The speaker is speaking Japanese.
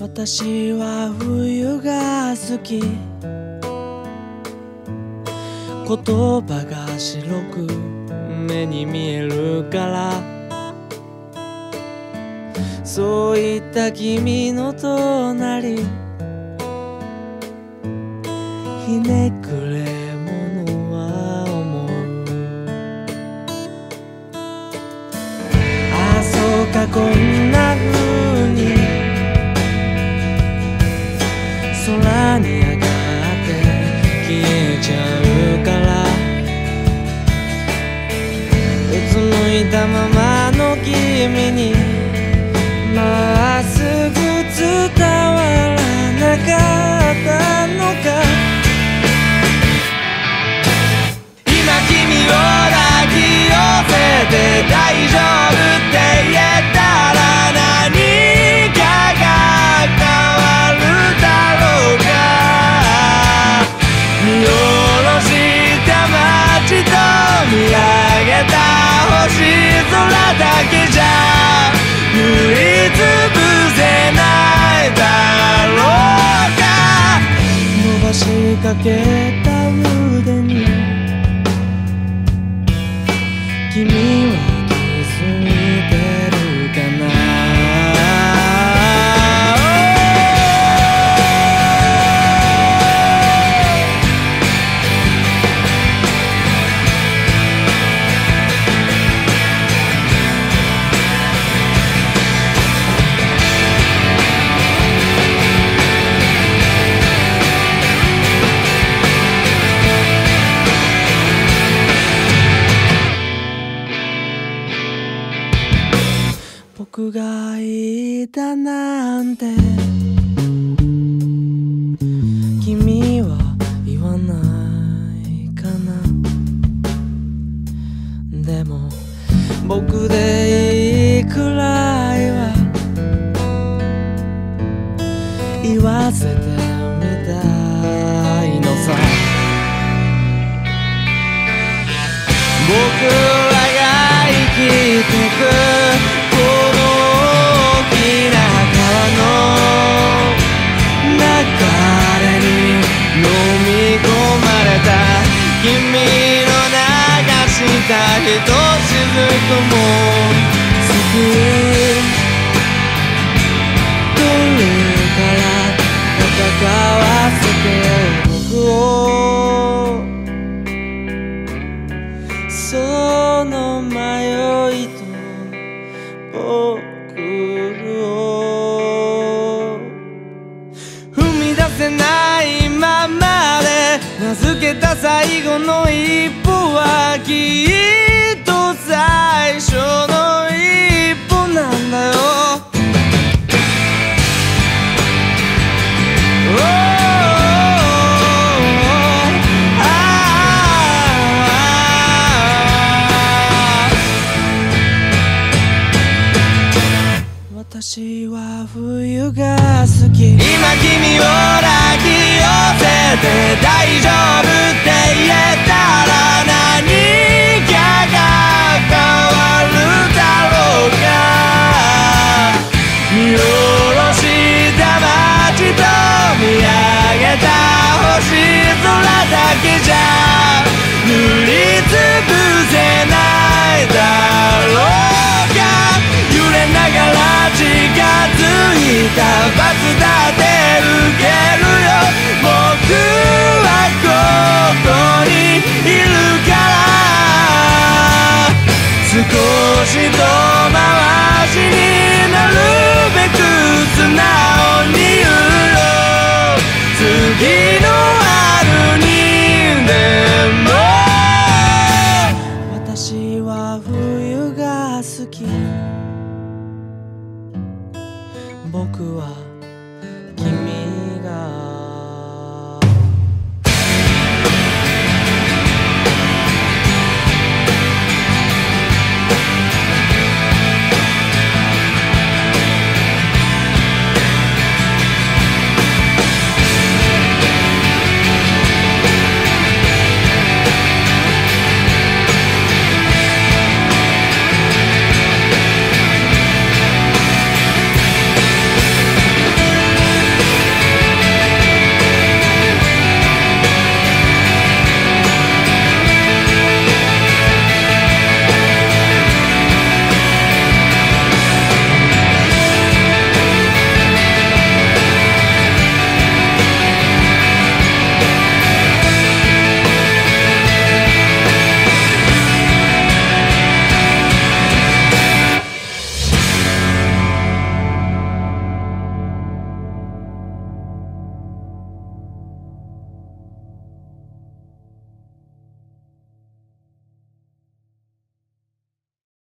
私は冬が好き。言葉が白く目に見えるから、そういった君の隣、ひねくれ者は思う。ああそうか、こんな風に空に上がって消えちゃうから、うつむいたままの君にまっすぐ伝わらなかったのか。今君を抱き寄せて大丈夫って言えたら、何かが変わるだろうか。見下ろした街と見上げた星空だけじゃ塗りつぶせないだろうか。伸ばしかけた腕に君は気づいてるかな。僕がいたなんて君は言わないかな。でも僕でいいくらいは言わせてみたいのさ。僕らが生きてくこの大きな川の流れに飲み込まれた君の流したひとしずくも救い取るから戦わせて僕を、その迷いと僕を踏み出せないままで名付けた最後の一歩はきっと最初の一歩なんだよ。私は冬が好き。今君を抱き寄せて大丈夫って言えたら、何かが変わるだろうか。見下ろした街と見上げた星空だけじゃ塗りつぶせないだろうか。揺れながら近づいた罰だって受けるよ。僕はここにいるから、少し遠回しになるべく素直に言うよ。次の春にでも私は冬が好き。僕は